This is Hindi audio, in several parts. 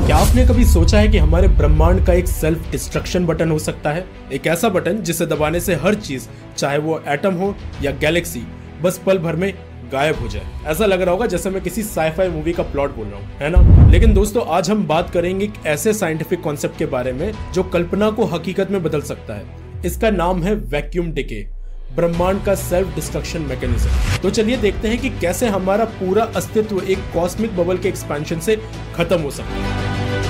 क्या आपने कभी सोचा है कि हमारे ब्रह्मांड का एक सेल्फ डिस्ट्रक्शन बटन हो सकता है? एक ऐसा बटन जिसे दबाने से हर चीज, चाहे वो एटम हो या गैलेक्सी, बस पल भर में गायब हो जाए। ऐसा लग रहा होगा जैसे मैं किसी साईफाई मूवी का प्लॉट बोल रहा हूँ, है ना? लेकिन दोस्तों, आज हम बात करेंगे एक ऐसे साइंटिफिक कॉन्सेप्ट के बारे में जो कल्पना को हकीकत में बदल सकता है। इसका नाम है वैक्यूम डिके, ब्रह्मांड का सेल्फ डिस्ट्रक्शन मैकेनिज्म। तो चलिए देखते हैं कि कैसे हमारा पूरा अस्तित्व एक कॉस्मिक बबल के एक्सपेंशन से खत्म हो सकता है।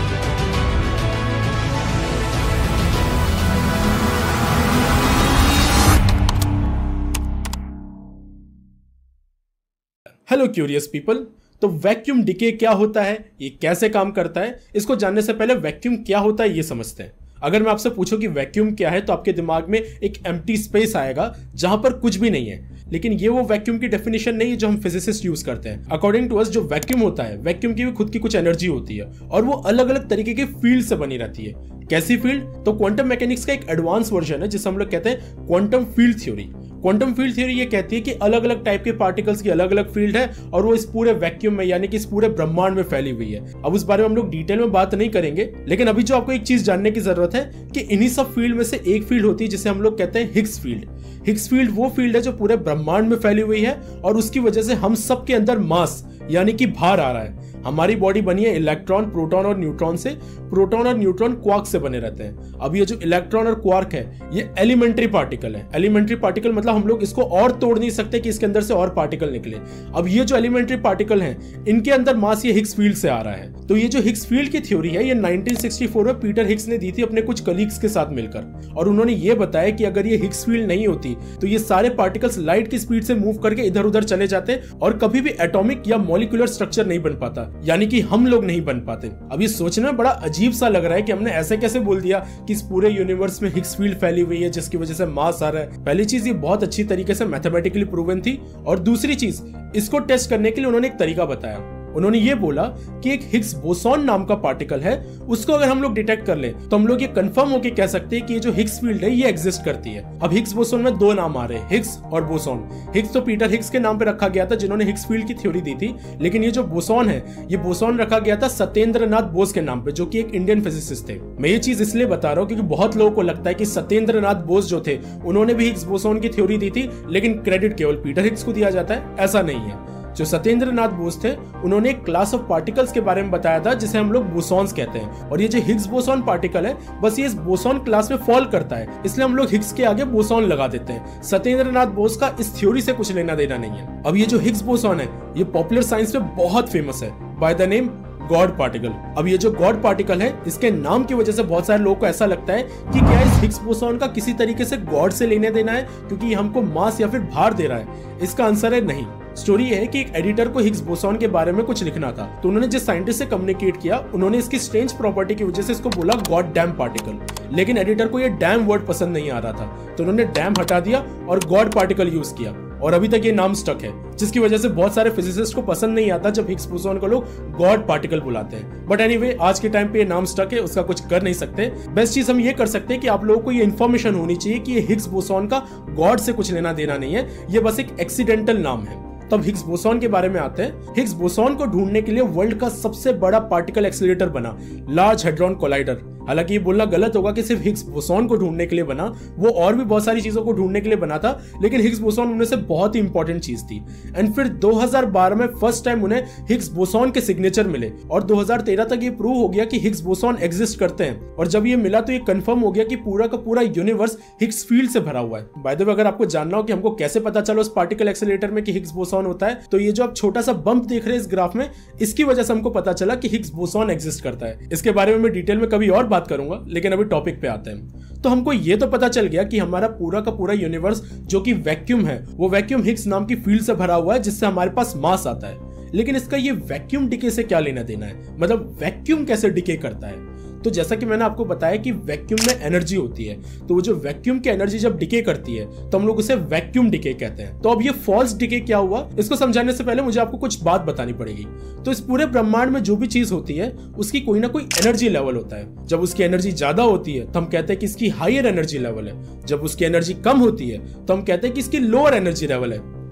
हेलो क्यूरियस पीपल, तो वैक्यूम डिके क्या होता है, ये कैसे काम करता है, इसको जानने से पहले वैक्यूम क्या होता है ये समझते हैं। अगर मैं आपसे पूछूं कि वैक्यूम क्या है तो आपके दिमाग में एक एम्प्टी स्पेस आएगा जहां पर कुछ भी नहीं है। लेकिन ये वो वैक्यूम की डेफिनेशन नहीं है जो हम फिजिसिस्ट यूज करते हैं। अकॉर्डिंग टू अस, जो वैक्यूम होता है, वैक्यूम की भी खुद की कुछ एनर्जी होती है और वो अलग अलग तरीके के फील्ड से बनी रहती है। कैसी फील्ड? तो क्वांटम मैकेनिक्स का एक एडवांस वर्जन है जिसे हम लोग कहते हैं quantum field theory. Quantum field theory ये कहती है कि अलग अलग टाइप के पार्टिकल्स की अलग अलग फील्ड है और वो इस पूरे वैक्यूम में, यानी कि इस पूरे ब्रह्मांड में फैली हुई है। अब उस बारे में हम लोग डिटेल में बात नहीं करेंगे, लेकिन अभी जो आपको एक चीज जानने की जरूरत है कि इन्हीं सब फील्ड में से एक फील्ड होती है जिसे हम लोग कहते हैं हिग्स फील्ड। हिग्स फील्ड वो फील्ड है जो पूरे ब्रह्मांड में फैली हुई है और उसकी वजह से हम सब के अंदर मास, यानी कि भार आ रहा है। हमारी बॉडी बनी है इलेक्ट्रॉन, प्रोटॉन और न्यूट्रॉन से। प्रोटॉन और न्यूट्रॉन क्वार्क से बने रहते हैं। अब ये जो इलेक्ट्रॉन और क्वार्क है, ये एलिमेंट्री पार्टिकल है। एलिमेंट्री पार्टिकल मतलब हम लोग इसको और तोड़ नहीं सकते कि इसके अंदर से और पार्टिकल निकले। अब ये जो एलिमेंट्री पार्टिकल हैं, इनके अंदर मास ये हिग्स फील्ड से आ रहा है। तो ये जो हिग्स फील्ड की थ्योरी है, ये 1964 में पीटर हिग्स ने दी थी अपने कुछ कलीग्स के साथ मिलकर, और उन्होंने ये बताया कि अगर ये हिग्स फील्ड नहीं होती तो ये सारे पार्टिकल्स लाइट की स्पीड से मूव करके इधर उधर चले जाते और कभी भी एटॉमिक या मॉलिक्यूलर स्ट्रक्चर नहीं बन पाता, यानी कि हम लोग नहीं बन पाते। अब ये सोचने में बड़ा अजीब सा लग रहा है कि हमने ऐसे कैसे बोल दिया कि इस पूरे यूनिवर्स में हिग्स फील्ड फैली हुई है जिसकी वजह से मास आ रहा है। पहली चीज, ये बहुत अच्छी तरीके से मैथमेटिकली प्रूवन थी, और दूसरी चीज, इसको टेस्ट करने के लिए उन्होंने एक तरीका बताया। उन्होंने ये बोला कि एक हिग्स बोसॉन नाम का पार्टिकल है, उसको अगर हम लोग डिटेक्ट कर ले तो हम लोग ये कंफर्म होके कह सकते हैं कि ये जो हिग्स फील्ड है ये एग्जिस्ट करती है। अब हिग्स बोसॉन में दो नाम आ रहे हैं, हिग्स और बोसॉन। हिग्स तो पीटर हिग्स के नाम पे रखा गया था जिन्होंने हिग्स फील्ड की थ्योरी दी थी, लेकिन ये जो बोसॉन है, ये बोसॉन रखा गया था सत्येंद्रनाथ बोस के नाम पे, जो कि एक इंडियन फिजिसिस्ट थे। मैं ये चीज इसलिए बता रहा हूँ क्योंकि बहुत लोगों को लगता है कि सत्येंद्रनाथ बोस जो थे उन्होंने भी हिग्स बोसॉन की थ्योरी दी थी, लेकिन क्रेडिट केवल पीटर हिग्स को दिया जाता है। ऐसा नहीं है। जो सत्येंद्रनाथ बोस थे, उन्होंने एक क्लास ऑफ पार्टिकल्स के बारे में बताया था जिसे हम लोग बोसॉन्स कहते हैं, और ये जो हिग्स बोसॉन पार्टिकल है, बस ये इस बोसॉन क्लास में फॉल करता है, इसलिए हम लोग हिग्स के आगे बोसॉन लगा देते हैं। सत्येंद्रनाथ बोस का इस थ्योरी से कुछ लेना देना नहीं है। अब ये जो हिग्स बोसॉन है, ये पॉपुलर साइंस में बहुत फेमस है by the name God particle. अब ये जो गॉड पार्टिकल है, इसके नाम की वजह से बहुत सारे लोगों को ऐसा लगता है कि क्या इस हिग्स बोसॉन का किसी तरीके से गॉड से लेने देना है क्योंकि ये हमको मास या फिर भार दे रहा है। इसका आंसर है नहीं। स्टोरी है कि एक एडिटर को हिग्स बोसॉन के बारे में कुछ लिखना था, तो उन्होंने जिस साइंटिस्ट से कम्युनिकेट किया, उन्होंने इसकी स्ट्रेंज प्रॉपर्टी की वजह से इसको बोला गॉड डैम पार्टिकल। लेकिन एडिटर को ये डैम वर्ड पसंद नहीं आ रहा था, तो उन्होंने डैम हटा दिया और गॉड पार्टिकल यूज किया, और अभी तक ये नाम स्टक है, जिसकी वजह से बहुत सारे फिजिसिस्ट को पसंद नहीं आता जब हिग्स बोसॉन को लोग गॉड पार्टिकल बुलाते हैं। बट एनीवे, आज के टाइम पे ये नाम स्टक है, उसका कुछ कर नहीं सकते। बेस्ट चीज हम ये कर सकते हैं कि आप लोगों को ये इन्फॉर्मेशन होनी चाहिए कि ये हिग्स बोसॉन का गॉड से कुछ लेना देना नहीं है, ये बस एक एक्सीडेंटल नाम है। तब हिग्स बोसॉन के बारे में आते हैं। हिग्स बोसॉन को ढूंढने के लिए वर्ल्ड का सबसे बड़ा पार्टिकल एक्सीलरेटर बना, लार्ज हैड्रॉन कोलाइडर। हालांकि ये बोलना गलत होगा कि सिर्फ हिग्स बोसॉन को ढूंढने के लिए बना, वो और भी बहुत सारी चीजों को ढूंढने के लिए बना था, लेकिन हिग्स बोसॉन उनमें से बहुत ही इंपॉर्टेंट चीज थी। एंड फिर 2012 में फर्स्ट टाइम उन्हें हिग्स बोसॉन के सिग्नेचर मिले, और 2013 तक ये प्रूव हो गया कि हिग्स बोसॉन एग्जिस्ट करते हैं। और जब ये मिला तो ये कंफर्म हो गया कि पूरा का पूरा यूनिवर्स हिग्स फील्ड से भरा हुआ है। बाय द वे, अगर आपको जानना हो कि हमको कैसे पता चला उस पार्टिकल एक्सीलरेटर में कि हिग्स बोसॉन होता है, तो ये जो आप छोटा सा बम्प देख रहे हैं इस ग्राफ में, इसकी वजह से हमको पता चला कि हिग्स बोसॉन एग्जिस्ट करता है। इसके बारे में मैं डिटेल में कभी और बात करूंगा, लेकिन अभी टॉपिक पे आते हैं। तो हमको ये तो पता चल गया कि हमारा पूरा का पूरा यूनिवर्स जो कि वैक्यूम है, वो वैक्यूम हिग्स नाम की फील्ड से भरा हुआ है जिससे हमारे पास मास आता है। लेकिन इसका ये वैक्यूम डिके से क्या लेना देना है, मतलब वैक्यूम कैसे डिके करता है? तो जैसा कि मैंने आपको बताया कि वैक्यूम में एनर्जी होती है, तो वो जो वैक्यूम की एनर्जी जब डिके करती है तो हम लोग उसे वैक्यूम डिके कहते हैं। तो अब ये फॉल्स डिके क्या हुआ, इसको समझाने से पहले मुझे आपको कुछ बात बतानी पड़ेगी। तो इस पूरे ब्रह्मांड में जो भी चीज होती है उसकी कोई ना कोई एनर्जी लेवल होता है। जब उसकी एनर्जी ज्यादा होती है तो हम कहते हैं कि इसकी हायर एनर्जी लेवल है, जब उसकी एनर्जी कम होती है तो हम कहते हैं कि इसकी लोअर एनर्जी लेवल है।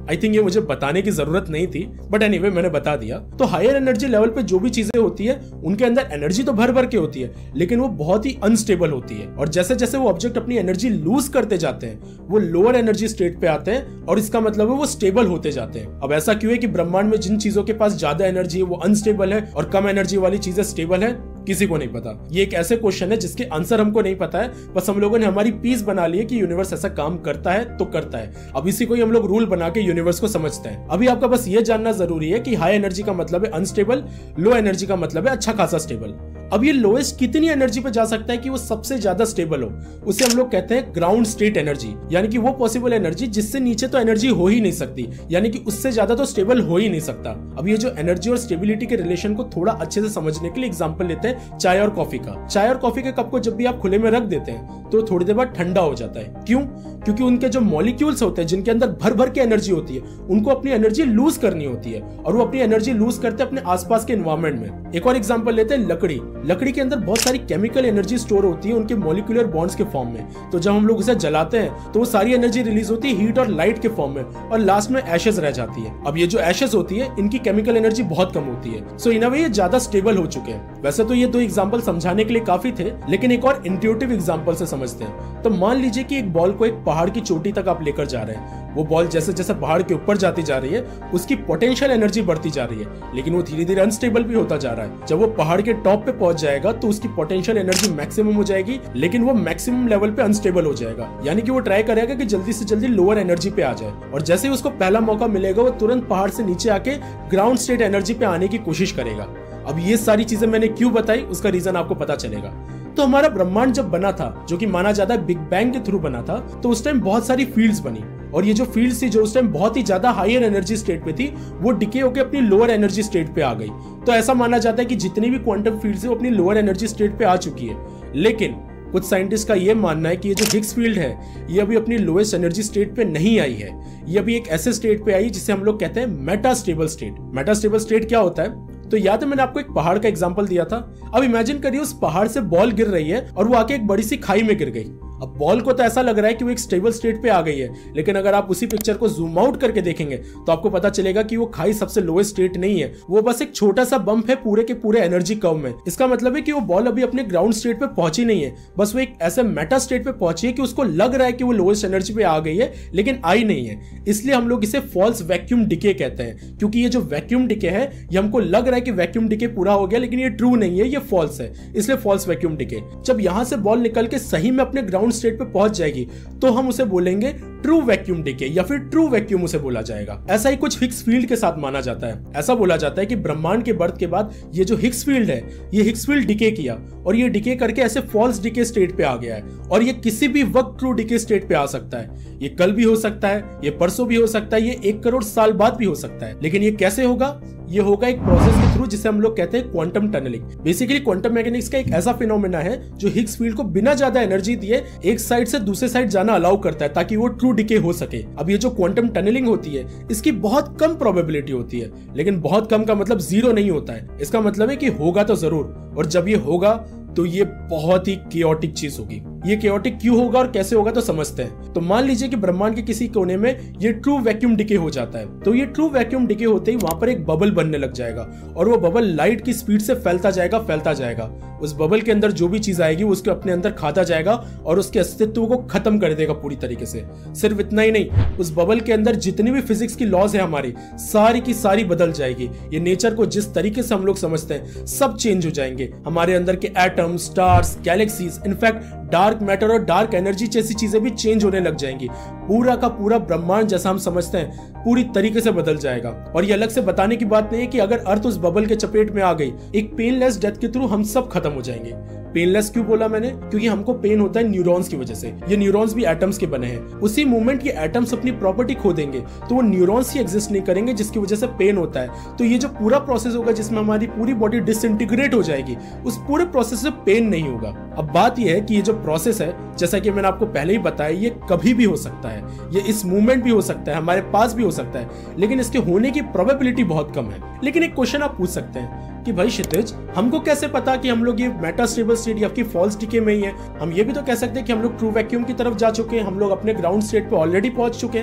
आई थिंक ये मुझे बताने की जरूरत नहीं थी, बट एनीवे मैंने बता दिया। तो हायर एनर्जी लेवल पे जो भी चीजें होती है उनके अंदर एनर्जी तो भर भर के होती है, लेकिन वो बहुत ही अनस्टेबल होती है। और जैसे जैसे वो ऑब्जेक्ट अपनी एनर्जी लूज करते जाते हैं वो लोअर एनर्जी स्टेट पे आते हैं, और इसका मतलब है वो स्टेबल होते जाते हैं। अब ऐसा क्यों है कि ब्रह्मांड में जिन चीजों के पास ज्यादा एनर्जी है वो अनस्टेबल है और कम एनर्जी वाली चीजें स्टेबल है, किसी को नहीं पता। ये एक ऐसे क्वेश्चन है जिसके आंसर हमको नहीं पता है, बस हम लोगों ने हमारी पीस बना ली है कि यूनिवर्स ऐसा काम करता है तो करता है। अब इसी को ही हम लोग रूल बना के यूनिवर्स को समझते हैं। अभी आपका बस ये जानना जरूरी है कि हाई एनर्जी का मतलब है अनस्टेबल, लो एनर्जी का मतलब है अच्छा खासा स्टेबल। अब ये लोएस्ट कितनी एनर्जी पे जा सकता है कि वो सबसे ज्यादा स्टेबल हो, उसे हम लोग कहते हैं ग्राउंड स्टेट एनर्जी, यानी कि वो पॉसिबल एनर्जी जिससे नीचे तो एनर्जी हो ही नहीं सकती, यानी कि उससे ज्यादा तो स्टेबल हो ही नहीं सकता। अब ये जो एनर्जी और स्टेबिलिटी के रिलेशन को थोड़ा अच्छे से समझने के लिए एग्जांपल लेते हैं चाय और कॉफी का। चाय और कॉफी के कप को जब भी आप खुले में रख देते हैं तो थोड़ी देर बाद ठंडा हो जाता है। क्यों? क्योंकि उनके जो मॉलिक्यूल्स होते हैं जिनके अंदर भर भर के एनर्जी होती है, उनको अपनी एनर्जी लूज करनी होती है, और वो अपनी एनर्जी लूज करते हैं अपने आसपास के एनवायरनमेंट में। एक और एग्जांपल लेते हैं लकड़ी। लकड़ी के अंदर बहुत सारी केमिकल एनर्जी स्टोर होती है उनके मॉलिक्यूलर बॉन्ड्स के फॉर्म में। तो जब हम लोग उसे जलाते हैं तो वो सारी एनर्जी रिलीज होती है हीट और लाइट के फॉर्म में, और लास्ट में एशेस रह जाती है। अब ये जो एशेस होती है इनकी केमिकल एनर्जी बहुत कम होती है, सो इन अ वे ये ज्यादा स्टेबल हो चुके हैं। वैसे तो ये दो एग्जांपल समझाने के लिए काफी थे, लेकिन एक और इंट्यूटिव एग्जांपल से समझते हैं। तो मान लीजिए कि एक बॉल को एक पहाड़ की चोटी तक आप लेकर जा रहे हैं। वो बॉल जैसे जैसे पहाड़ के ऊपर जाती जा रही है उसकी पोटेंशियल एनर्जी बढ़ती जा रही है, लेकिन वो धीरे धीरे अनस्टेबल भी होता जा रहा है। जब वो पहाड़ के टॉप पे पहुंच जाएगा तो उसकी पोटेंशियल एनर्जी मैक्सिमम हो जाएगी, लेकिन वो मैक्सिमम लेवल पे अनस्टेबल हो जाएगा, यानी कि वो ट्राई करेगा कि जल्दी से जल्दी लोअर एनर्जी पे आ जाए। और जैसे ही उसको पहला मौका मिलेगा वो तुरंत पहाड़ से नीचे आके ग्राउंड स्टेट एनर्जी पे आने की कोशिश करेगा। अब ये सारी चीजें मैंने क्यों बताई उसका रीजन आपको पता चलेगा। तो हमारा ब्रह्मांड जब बना था, जो कि माना जाता है बिग बैंग के थ्रू बना था, तो उस टाइम बहुत सारी फील्ड्स बनी, और ये जो फील्ड्स थी जो उस टाइम बहुत ही ज्यादा हायर एनर्जी स्टेट पे थी वो डिके होकर अपनी लोअर एनर्जी स्टेट पे आ गई। तो ऐसा माना जाता है कि जितनी भी क्वांटम फील्ड्स है वो अपनी लोअर एनर्जी स्टेट पे आ चुकी है। लेकिन कुछ साइंटिस्ट का ये मानना है कि ये जो हिग्स फील्ड है ये अभी अपनी लोएस्ट एनर्जी स्टेट पे नहीं आई है, ये अभी एक ऐसे स्टेट पे आई जिसे हम लोग कहते हैं मेटास्टेबल स्टेट। मेटास्टेबल स्टेट क्या होता है? तो याद है मैंने आपको एक पहाड़ का एग्जांपल दिया था। अब इमेजिन करिए उस पहाड़ से बॉल गिर रही है और वो आके एक बड़ी सी खाई में गिर गई। अब बॉल को तो ऐसा लग रहा है कि वो एक स्टेबल स्टेट पे आ गई है, लेकिन अगर आप उसी पिक्चर को जूम आउट करके देखेंगे तो आपको पता चलेगा कि वो खाई सबसे लोएस्ट स्टेट नहीं है, वो बस एक छोटा सा बम्प है पूरे के पूरे एनर्जी कर्व में। इसका मतलब है कि वो बॉल अभी अपने ग्राउंड स्टेट पे पहुंची नहीं है, बस वो एक ऐसे मेटा स्टेट पे पहुंची है कि उसको लग रहा है कि वो लोएस्ट एनर्जी पे आ गई है, लेकिन आई नहीं है। इसलिए हम लोग इसे फॉल्स वैक्यूम डिके कहते हैं, क्योंकि ये जो वैक्यूम डिके है ये हमको लग रहा है कि वैक्यूम डिके पूरा हो गया, लेकिन ये ट्रू नहीं है, ये फॉल्स है, इसलिए फॉल्स वैक्यूम डिके। जब यहां से बॉल निकल के सही में अपने ग्राउंड स्टेट पे पहुंच जाएगी तो हम उसे बोलेंगे ट्रू वैक्यूम डिके, या फिर ट्रू वैक्यूम उसे बोला जाएगा। ऐसा ही कुछ हिग्स फील्ड के साथ माना जाता है। ऐसा बोला जाता है कि ब्रह्मांड के बर्थ के बाद ये जो हिग्स फील्ड है ये हिग्स फील्ड डिके किया, और ये डिके करके ऐसे फॉल्स डिके स्टेट पे आ गया है, और ये किसी भी वक्त ट्रू डिके स्टेट पे आ सकता है। ये कल भी हो सकता है, ये परसों भी हो सकता है, ये 1 करोड़ साल बाद भी हो सकता है। लेकिन ये कैसे होगा? ये होगा एक प्रोसेस के थ्रू जिसे हम लोग कहते हैं quantum tunneling. Basically quantum mechanics का एक ऐसा फिनोमेना है जो हिग्स फील्ड को बिना ज्यादा एनर्जी दिए एक साइड से दूसरे साइड जाना अलाउ करता है ताकि वो ट्रू डिके हो सके। अब ये जो क्वांटम टनलिंग होती है इसकी बहुत कम प्रोबेबिलिटी होती है, लेकिन बहुत कम का मतलब 0 नहीं होता है। इसका मतलब है कि होगा तो जरूर, और जब ये होगा तो ये बहुत ही केओटिक चीज होगी। ये केओटिक क्यों होगा और कैसे होगा तो समझते हैं। तो मान लीजिए कि ब्रह्मांड के किसी कोने में ये ट्रू वैक्यूम डिके हो जाता है, तो ये ट्रू वैक्यूम डिके होते ही वहां पर एक बबल बनने लग जाएगा, और वो बबल लाइट की स्पीड से फैलता जाएगा। उस बबल के अंदर जो भी चीज आएगी उसके अपने अंदर खाता जाएगा और उसके अस्तित्व को खत्म कर देगा पूरी तरीके से। सिर्फ इतना ही नहीं, उस बबल के अंदर जितनी भी फिजिक्स की लॉज है हमारी सारी की सारी बदल जाएगी। ये नेचर को जिस तरीके से हम लोग समझते हैं सब चेंज हो जाएंगे। हमारे अंदर के atom, stars, galaxies, in fact dark matter और डार्क एनर्जी जैसी चीजें भी चेंज होने लग जाएंगी। पूरा का पूरा ब्रह्मांड जैसा हम समझते हैं पूरी तरीके से बदल जाएगा। और ये अलग से बताने की बात नहीं है कि अगर अर्थ उस बबल के चपेट में आ गई, एक पेनलेस डेथ के थ्रू हम सब खत्म हो जाएंगे। पेनलेस क्यों बोला मैंने? क्योंकि हमको पेन होता है न्यूरॉन्स की वजह से। ये न्यूरॉन्स भी एटम्स के बने हैं। उसी मोमेंट ये एटम्स अपनी प्रॉपर्टी खो देंगे तो वो न्यूरॉन्स ही एग्जिस्ट नहीं करेंगे, जिसकी वजह से पेन होता है। तो ये जो पूरा प्रोसेस होगा जिसमें हमारी पूरी बॉडी डिसइंटीग्रेट हो जाएगी, उस पूरे प्रोसेस से पेन नहीं होगा। अब बात यह है कि ये जो प्रोसेस है, जैसा कि मैंने आपको पहले ही बताया, ये कभी भी हो सकता है। ये इस मूवमेंट भी हो सकता है, हमारे पास भी हो सकता है, लेकिन इसके होने की प्रोबेबिलिटी बहुत कम है। लेकिन एक क्वेश्चन आप पूछ सकते हैं कि भाई क्षितिज, हमको कैसे पता कि हम लोग ये मेटास्टेबल स्टेट या फिर फॉल्स डिके में ही है? हम ये भी तो कह सकते हैं कि हम लोग ट्रू वैक्यूम की तरफ जा चुके हैं, हम लोग अपने ग्राउंड स्टेट पे ऑलरेडी पहुंच चुके हैं।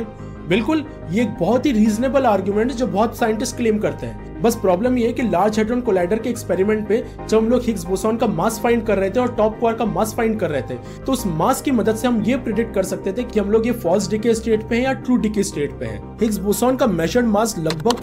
बिल्कुल, ये एक बहुत ही रीजनेबल आर्गुमेंट है जो बहुत साइंटिस्ट क्लेम करते हैं। बस प्रॉब्लम ये है कि लार्ज हैड्रॉन कोलाइडर के एक्सपेरिमेंट पे जब हम लोग हिग्स बोसॉन का मास फाइंड कर रहे थे और टॉप क्वार्क का मास फाइंड कर रहे थे, तो उस मास की मदद से हम ये प्रिडिक्ट कर सकते थे कि हम लोग ये फॉल्स डिके स्टेट पे हैं या ट्रू डिके स्टेट पे हैं। हिग्स बोसॉन का मेजर्ड मास लगभग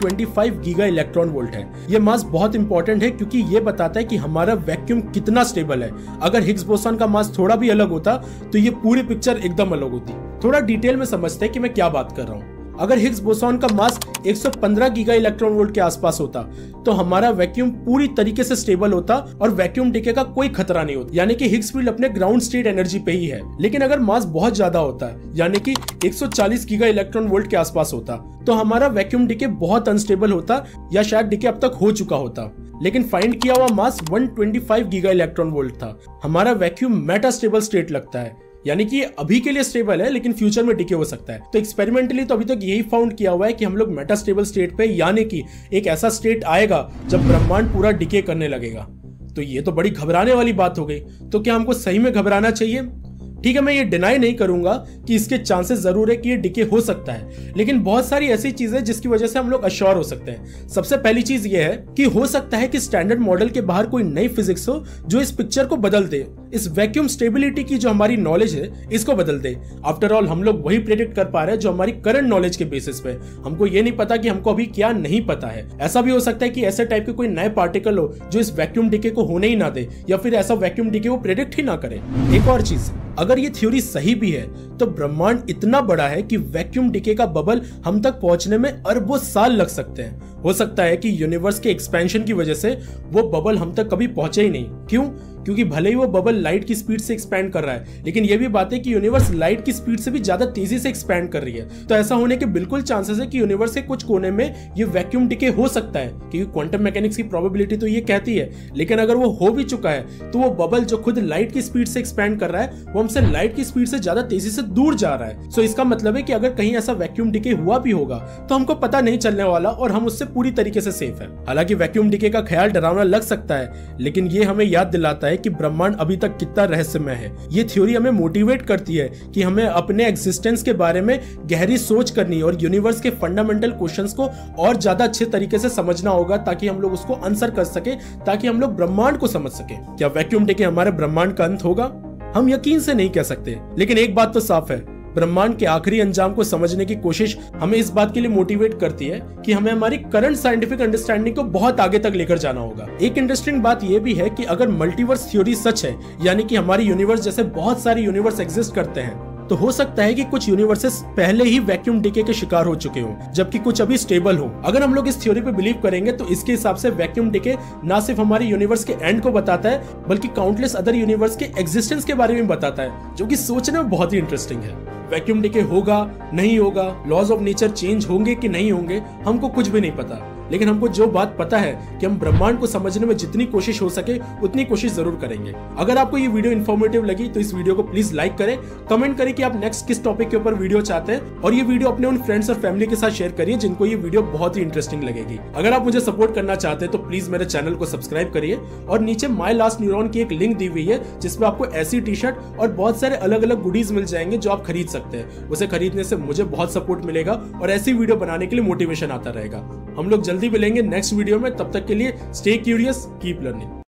125 गीगा इलेक्ट्रॉन वोल्ट है। ये मास बहुत इंपॉर्टेंट है क्योंकि ये बताता है कि हमारा वैक्यूम कितना स्टेबल है। अगर हिग्स बोसॉन का मास थोड़ा भी अलग होता तो ये पूरी पिक्चर एकदम अलग होती। थोड़ा डिटेल में समझते हैं कि मैं क्या बात कर रहा हूँ। अगर हिग्स बोसॉन का मास 115 गीगा इलेक्ट्रॉन वोल्ट के आसपास होता तो हमारा वैक्यूम पूरी तरीके से स्टेबल होता और वैक्यूम डिके का कोई खतरा नहीं होता, यानी कि हिग्स फील्ड अपने ग्राउंड स्टेट एनर्जी पे ही है। लेकिन अगर मास बहुत ज्यादा होता है, यानी कि 140 गीगा इलेक्ट्रॉन वोल्ट के आसपास होता, तो हमारा वैक्यूम डिके बहुत अनस्टेबल होता या शायद डिके अब तक हो चुका होता। लेकिन फाइंड किया हुआ मास 125 गीगा इलेक्ट्रॉन वोल्ट था। हमारा वैक्यूम मेटास्टेबल स्टेट लगता है, यानी कि अभी के लिए स्टेबल है लेकिन फ्यूचर में डिके हो सकता है। तो एक्सपेरिमेंटली तो अभी तक यही फाउंड किया हुआ है कि हम लोग मेटास्टेबल स्टेट पे, यानी कि एक ऐसा स्टेट आएगा जब ब्रह्मांड पूरा डिके करने लगेगा। तो ये तो बड़ी घबराने वाली बात हो गई। तो क्या हमको सही में घबराना चाहिए? ठीक है, मैं ये डिनाई नहीं करूंगा कि इसके चांसेस जरूर है कि ये डिके हो सकता है, लेकिन बहुत सारी ऐसी चीजें जिसकी वजह से हम लोग अश्योर हो सकते हैं। सबसे पहली चीज ये है कि हो सकता है कि स्टैंडर्ड मॉडल के बाहर कोई नई फिजिक्स हो जो इस पिक्चर को बदल दे, इस वैक्यूम स्टेबिलिटी की जो हमारी नॉलेज है इसको बदल दे। आफ्टर ऑल हम लोग वही प्रेडिक्ट कर पा रहे हैं जो हमारी करंट नॉलेज के बेसिस पे। हमको ये नहीं पता कि हमको अभी क्या नहीं पता है। ऐसा भी हो सकता है कि ऐसे टाइप के कोई नए पार्टिकल हो जो इस वैक्यूम डिके को होने ही ना दे, या फिर ऐसा वैक्यूम डिके वो प्रेडिक्ट ही ना करे। एक और चीज, अगर ये थ्योरी सही भी है तो ब्रह्मांड इतना बड़ा है कि वैक्यूम डिके का बबल हम तक पहुंचने में अरबों साल लग सकते हैं। हो सकता है कि यूनिवर्स के एक्सपेंशन की वजह से वो बबल हम तक कभी पहुंचे ही नहीं। क्यों? क्योंकि भले ही वो बबल लाइट की स्पीड से एक्सपैंड कर रहा है, लेकिन ये भी बात है कि यूनिवर्स लाइट की स्पीड से भी ज्यादा तेजी से एक्सपैंड कर रही है। तो ऐसा होने के बिल्कुल चांसेस है कि यूनिवर्स के कुछ कोने में ये वैक्यूम डिके हो सकता है, क्योंकि क्वांटम मैकेनिक्स की प्रोबेबिलिटी तो ये कहती है। लेकिन अगर वो हो भी चुका है तो वो बबल जो खुद लाइट की स्पीड से एक्सपैंड कर रहा है वो हमसे लाइट की स्पीड से ज्यादा तेजी से दूर जा रहा है। सो इसका मतलब है कि अगर कहीं ऐसा वैक्यूम डिके हुआ भी होगा तो हमको पता नहीं चलने वाला और हम उससे पूरी तरीके से सेफ है। हालांकि वैक्यूम डिके का ख्याल डरावना लग सकता है, लेकिन ये हमें याद दिलाता है कि ब्रह्मांड अभी तक कितना रहस्यमय है। ये थ्योरी हमें मोटिवेट करती है कि हमें अपने एग्जिस्टेंस के बारे में गहरी सोच करनी और यूनिवर्स के फंडामेंटल क्वेश्चंस को और ज्यादा अच्छे तरीके से समझना होगा, ताकि हम लोग उसको आंसर कर सके, ताकि हम लोग ब्रह्मांड को समझ सके। क्या वैक्यूम डिके हमारे ब्रह्मांड का अंत होगा? हम यकीन से नहीं कह सकते, लेकिन एक बात तो साफ है, ब्रह्मांड के आखिरी अंजाम को समझने की कोशिश हमें इस बात के लिए मोटिवेट करती है कि हमें हमारी करंट साइंटिफिक अंडरस्टैंडिंग को बहुत आगे तक लेकर जाना होगा। एक इंटरेस्टिंग बात यह भी है कि अगर मल्टीवर्स थ्योरी सच है, यानी कि हमारी यूनिवर्स जैसे बहुत सारे यूनिवर्स एग्जिस्ट करते हैं, तो हो सकता है कि कुछ यूनिवर्सेस पहले ही वैक्यूम डिके के शिकार हो चुके हों, जबकि कुछ अभी स्टेबल हो। अगर हम लोग इस थ्योरी पे बिलीव करेंगे तो इसके हिसाब से वैक्यूम डिके ना सिर्फ हमारे यूनिवर्स के एंड को बताता है, बल्कि काउंटलेस अदर यूनिवर्स के एग्जिस्टेंस के बारे में बताता है, जो कि सोचने में बहुत ही इंटरेस्टिंग है। वैक्यूम डिके होगा, नहीं होगा, लॉज ऑफ नेचर चेंज होंगे कि नहीं होंगे, हमको कुछ भी नहीं पता। लेकिन हमको जो बात पता है कि हम ब्रह्मांड को समझने में जितनी कोशिश हो सके उतनी कोशिश जरूर करेंगे। अगर आपको ये वीडियो इन्फॉर्मेटिव लगी तो इस वीडियो को प्लीज लाइक करें, कमेंट करें कि आप नेक्स्ट किस टॉपिक के ऊपर वीडियो चाहते हैं, और ये वीडियो अपने उन फ्रेंड्स और फैमिली के साथ शेयर करिए जिनको ये वीडियो बहुत ही इंटरेस्टिंग लगेगी। अगर आप मुझे सपोर्ट करना चाहते हैं तो प्लीज मेरे चैनल को सब्सक्राइब करिए, और नीचे माई लास्ट न्यूरॉन की एक लिंक दी हुई है जिसमें आपको ऐसी टी शर्ट और बहुत सारे अलग अलग गुडीज मिल जाएंगे जो आप खरीद सकते हैं। उसे खरीदने से मुझे बहुत सपोर्ट मिलेगा और ऐसी वीडियो बनाने के लिए मोटिवेशन आता रहेगा। हम लोग जल्दी मिलेंगे नेक्स्ट वीडियो में, तब तक के लिए स्टे क्यूरियस, कीप लर्निंग।